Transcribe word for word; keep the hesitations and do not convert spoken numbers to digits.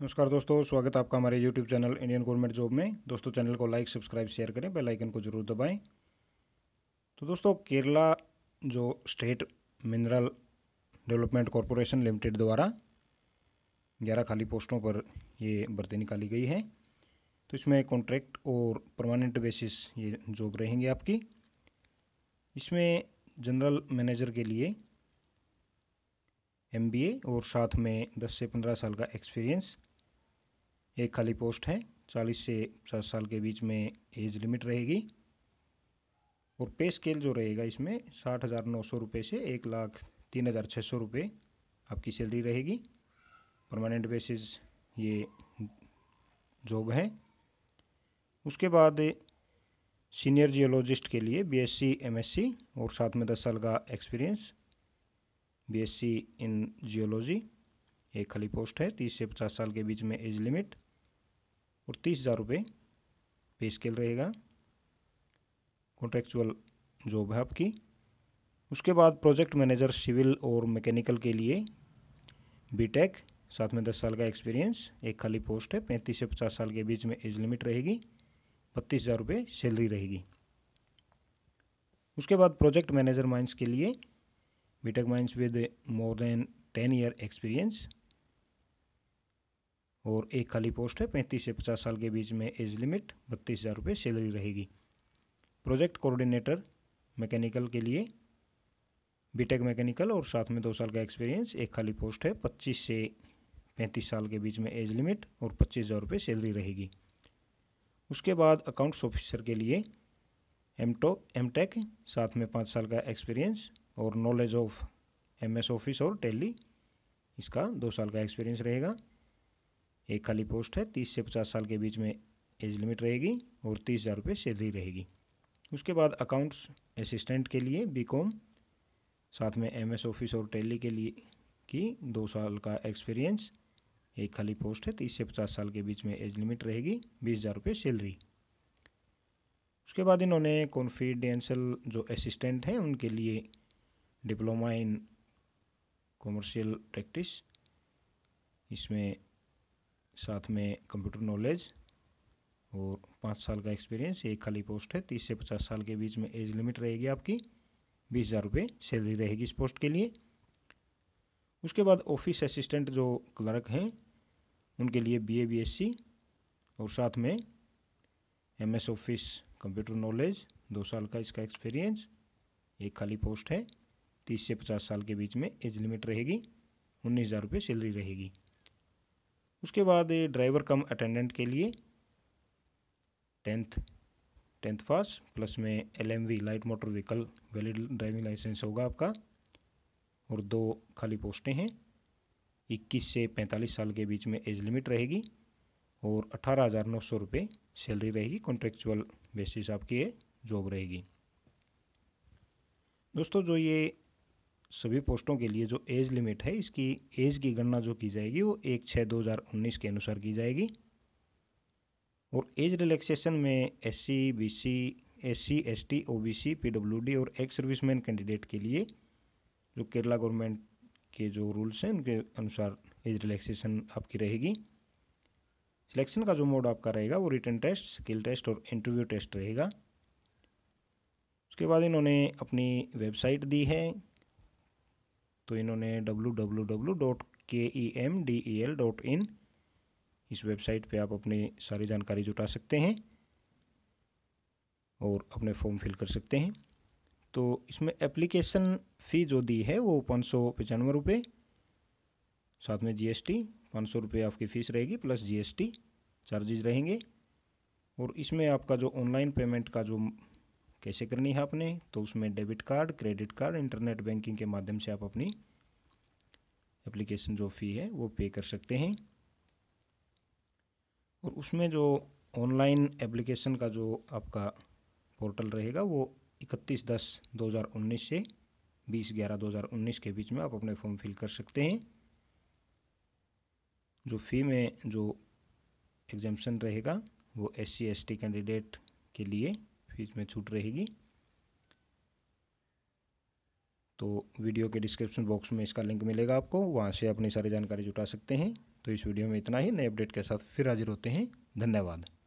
नमस्कार दोस्तों, स्वागत है आपका हमारे YouTube channel Indian government job में। दोस्तों चैनल को लाइक सब्सक्राइब शेयर करें, बेल आइकन को जरूर दबाएं। तो दोस्तों केरला जो state mineral development corporation limited द्वारा ग्यारह खाली पोस्टों पर ये भर्ती निकाली गई है। तो इसमें कॉन्ट्रैक्ट और परमानेंट बेसिस ये जॉब रहेंगी आपकी। इसमें जनरल मैनेजर के लिए एमबीए और साथ में दस से पंद्रह साल का एक्सपीरियंस। एक खाली पोस्ट है, चालीस से पचास साल के बीच में एज लिमिट रहेगी। और पे स्केल जो रहेगा इसमें साठ हज़ार नौ सौ रुपये से एक लाख तीन हज़ार छः सौ रुपये आपकी सैलरी रहेगी। परमानेंट बेसिस ये जॉब है। उसके बाद सीनियर जियोलॉजिस्ट के लिए बीएससी एमएससी और साथ में दस साल का एक्सपीरियंस। बीएससी इन जियोलॉजी, एक खाली पोस्ट है, तीस से पचास साल के बीच में एज लिमिट और तीस हज़ार रुपये पे स्केल रहेगा। कॉन्ट्रेक्चुअल जॉब है आपकी। उसके बाद प्रोजेक्ट मैनेजर सिविल और मैकेनिकल के लिए बीटेक, साथ में दस साल का एक्सपीरियंस, एक खाली पोस्ट है, पैंतीस से पचास साल के बीच में एज लिमिट रहेगी, बत्तीस हज़ार रुपये सैलरी रहेगी। उसके बाद प्रोजेक्ट मैनेजर माइंस के लिए BTech mines with more than ten year experience और एक खाली पोस्ट है, पैंतीस से पचास साल के बीच में एज लिमिट, बत्तीस हज़ार रुपये सैलरी रहेगी। प्रोजेक्ट कोऑर्डिनेटर मैकेनिकल के लिए बीटेक मैकेनिकल और साथ में दो साल का एक्सपीरियंस, एक खाली पोस्ट है, पच्चीस से पैंतीस साल के बीच में एज लिमिट और पच्चीस हज़ार रुपये सैलरी रहेगी। उसके बाद अकाउंट्स ऑफिसर के लिए एमटो एमटेक, साथ में पाँच साल का एक्सपीरियंस और नॉलेज ऑफ एमएस ऑफिस और टेली, इसका दो साल का एक्सपीरियंस रहेगा। एक खाली पोस्ट है, तीस से पचास साल के बीच में एज लिमिट रहेगी और तीस हज़ार रुपये सैलरी रहेगी। उसके बाद अकाउंट्स असिस्टेंट के लिए बीकॉम, साथ में एमएस ऑफिस और टेली के लिए की दो साल का एक्सपीरियंस, एक खाली पोस्ट है, तीस से पचास साल के बीच में एज लिमिट रहेगी, बीस हज़ार रुपये सैलरी। उसके बाद इन्होंने कॉन्फिडेंशियल जो असिस्टेंट हैं उनके लिए डिप्लोमा इन कॉमर्शियल प्रैक्टिस, इसमें साथ में कंप्यूटर नॉलेज और पाँच साल का एक्सपीरियंस, एक खाली पोस्ट है, तीस से पचास साल के बीच में एज लिमिट रहेगी आपकी, बीस हज़ार रुपये सैलरी रहेगी इस पोस्ट के लिए। उसके बाद ऑफिस असिस्टेंट जो क्लर्क हैं उनके लिए बीए बीएससी और साथ में एमएस ऑफिस कंप्यूटर नॉलेज, दो साल का इसका एक्सपीरियंस, एक खाली पोस्ट है, तीस से पचास साल के बीच में एज लिमिट रहेगी, उन्नीस हज़ार रुपये सैलरी रहेगी। उसके बाद ड्राइवर कम अटेंडेंट के लिए टेंथ टेंथ पास प्लस में LMV light motor vehicle valid driving licence होगा आपका और दो खाली पोस्टें हैं, इक्कीस से पैंतालीस साल के बीच में एज लिमिट रहेगी और अठारह हज़ार नौ सौ रुपये सैलरी रहेगी। कॉन्ट्रेक्चुअल बेसिस आपकी ये जॉब रहेगी। दोस्तों जो ये सभी पोस्टों के लिए जो एज लिमिट है, इसकी एज की गणना जो की जाएगी वो एक छः दो हज़ार उन्नीस के अनुसार की जाएगी। और एज रिलैक्सेशन में S C B C S C S T O B C P W D और एक्स सर्विसमैन कैंडिडेट के लिए जो केरला गवर्नमेंट के जो रूल्स हैं उनके अनुसार एज रिलैक्सेशन आपकी रहेगी। सिलेक्शन का जो मोड आपका रहेगा वो रिटन टेस्ट, स्किल टेस्ट और इंटरव्यू टेस्ट रहेगा। उसके बाद इन्होंने अपनी वेबसाइट दी है, तो इन्होंने W W W dot K E M D E L dot in, इस वेबसाइट पे आप अपनी सारी जानकारी जुटा सकते हैं और अपने फॉर्म फिल कर सकते हैं। तो इसमें एप्लीकेशन फ़ी जो दी है वो पाँच सौ पचानवे रुपये, साथ में जीएसटी पाँच सौ रुपये आपकी फ़ीस रहेगी प्लस जीएसटी चार्जेज रहेंगे। और इसमें आपका जो ऑनलाइन पेमेंट का जो कैसे करनी है आपने, तो उसमें debit card, credit card, internet banking के माध्यम से आप अपनी एप्लीकेशन जो फ़ी है वो पे कर सकते हैं। और उसमें जो ऑनलाइन एप्लीकेशन का जो आपका पोर्टल रहेगा वो इकतीस दस दो हज़ार उन्नीस से बीस ग्यारह दो हज़ार उन्नीस के बीच में आप अपने फॉर्म फिल कर सकते हैं। जो फ़ी में जो एग्जाम्पशन रहेगा वो S C S T candidate के लिए फीस में छूट रहेगी। तो वीडियो के डिस्क्रिप्शन बॉक्स में इसका लिंक मिलेगा आपको, वहाँ से अपनी सारी जानकारी जुटा सकते हैं। तो इस वीडियो में इतना ही। नए अपडेट के साथ फिर हाजिर होते हैं। धन्यवाद।